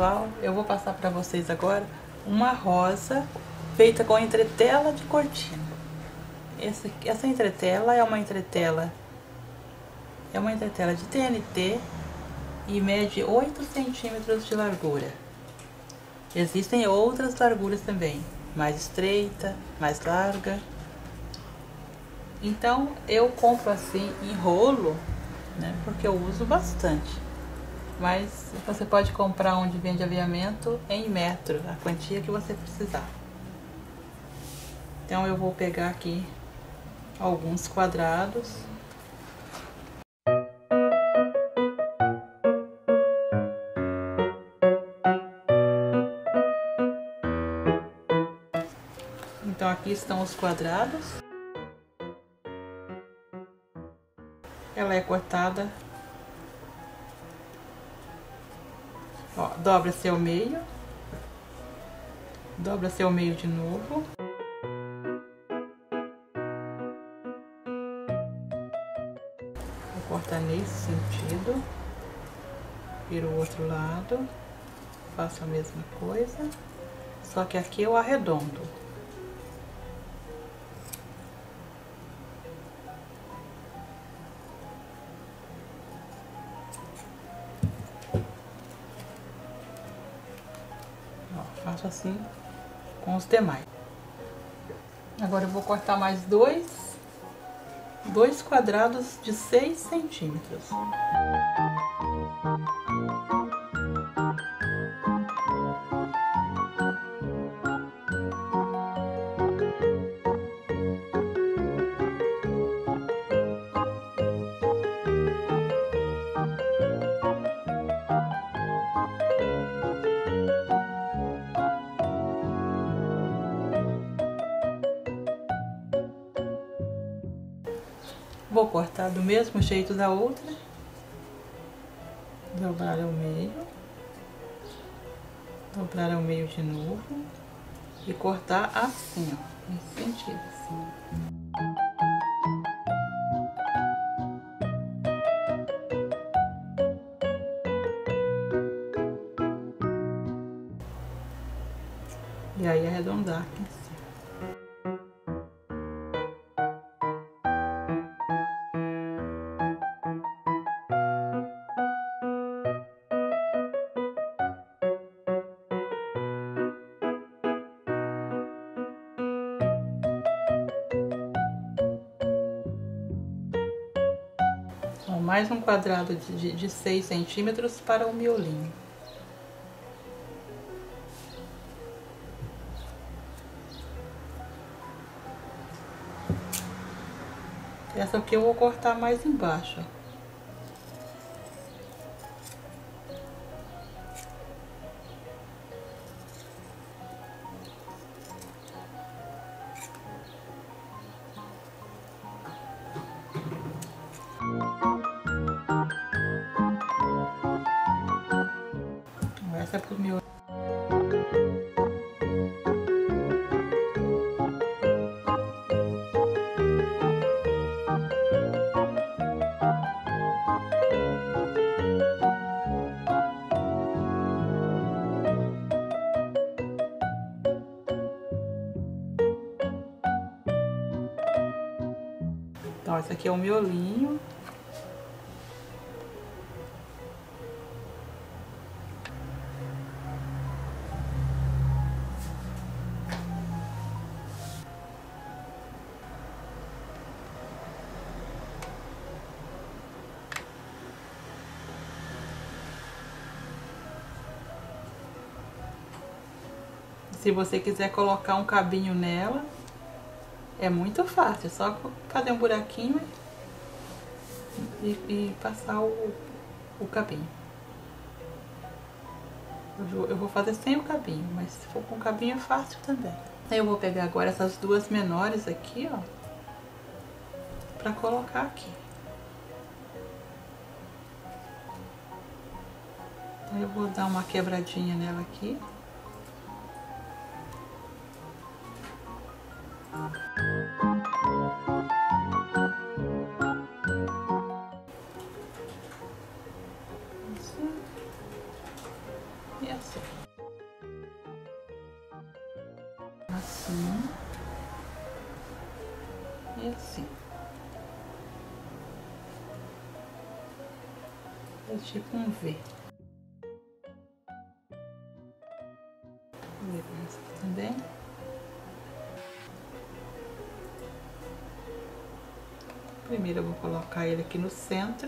pessoal, eu vou passar para vocês agora uma rosa feita com entretela de cortina. Essa entretela é uma entretela de TNT e mede 8 centímetros de largura. Existem outras larguras também, mais estreita, mais larga. Então eu compro assim em rolo, né, porque eu uso bastante. Mas você pode comprar onde vende aviamento em metro, a quantia que você precisar. Então eu vou pegar aqui alguns quadrados. Então aqui estão os quadrados. Ela é cortada. Ó, dobra-se ao meio. Dobra-se ao meio de novo. Vou cortar nesse sentido. Viro o outro lado. Faço a mesma coisa. Só que aqui eu arredondo. Faço assim com os demais. Agora eu vou cortar mais dois quadrados de 6 centímetros. Vou cortar do mesmo jeito da outra, dobrar ao meio, dobrar ao meio de novo e cortar assim, ó, nesse sentido, assim. E aí arredondar aqui em cima. Mais um quadrado de 6 centímetros para o miolinho. Essa aqui eu vou cortar mais embaixo. Essa é pro meu. Então, esse aqui é o miolinho. Se você quiser colocar um cabinho nela, é muito fácil, é só fazer um buraquinho e passar o cabinho. Eu vou fazer sem o cabinho, mas se for com o cabinho é fácil também. Eu vou pegar agora essas duas menores aqui, ó, pra colocar aqui. Então eu vou dar uma quebradinha nela aqui. E assim. Assim. E assim. É tipo um V. Também. Primeiro eu vou colocar ele aqui no centro.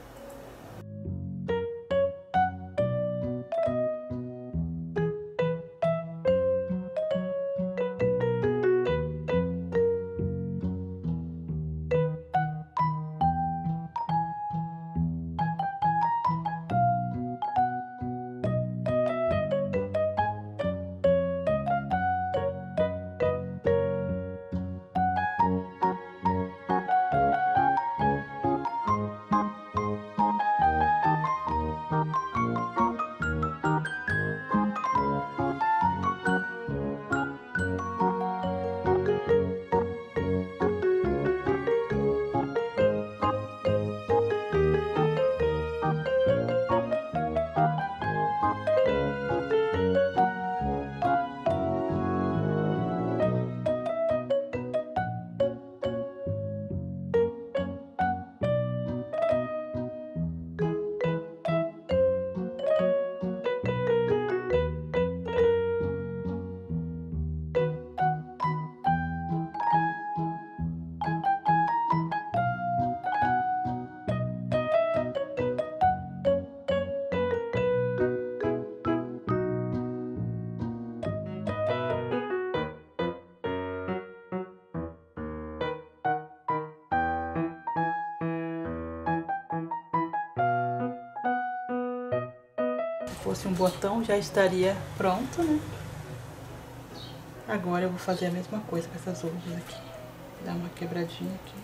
Se fosse um botão já estaria pronto, né? Agora eu vou fazer a mesma coisa com essas outras aqui. Dar uma quebradinha aqui.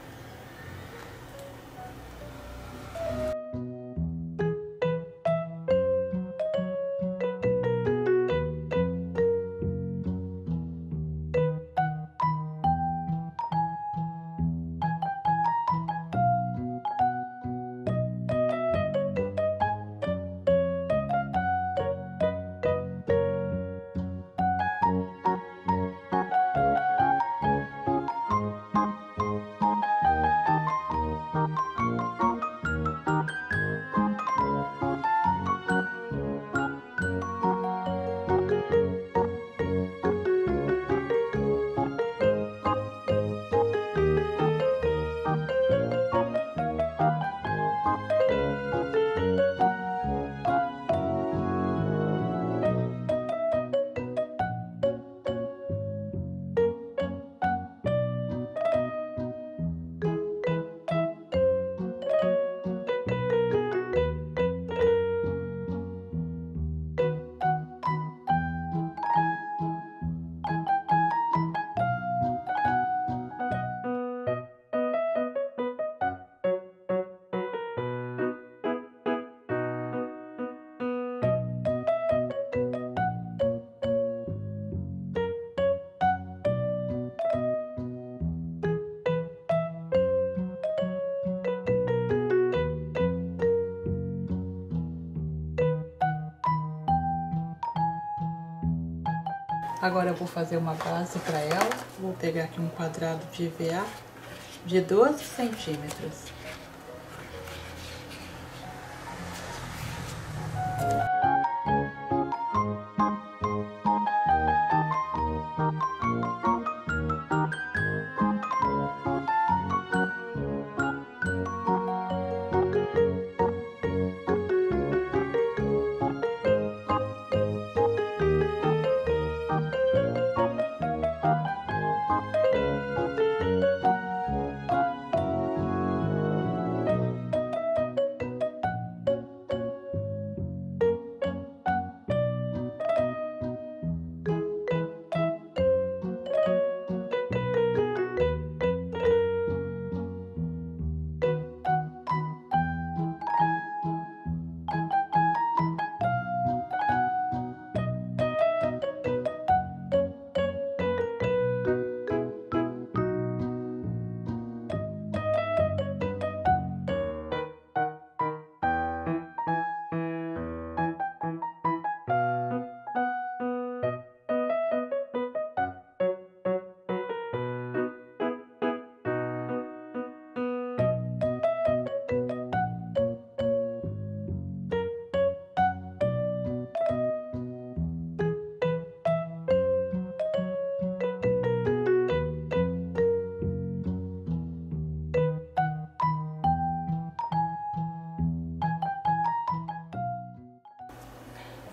Agora eu vou fazer uma base para ela. Vou pegar aqui um quadrado de EVA de 12 centímetros.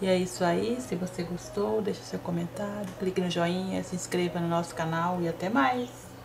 E é isso aí, se você gostou, deixa seu comentário, clique no joinha, se inscreva no nosso canal e até mais!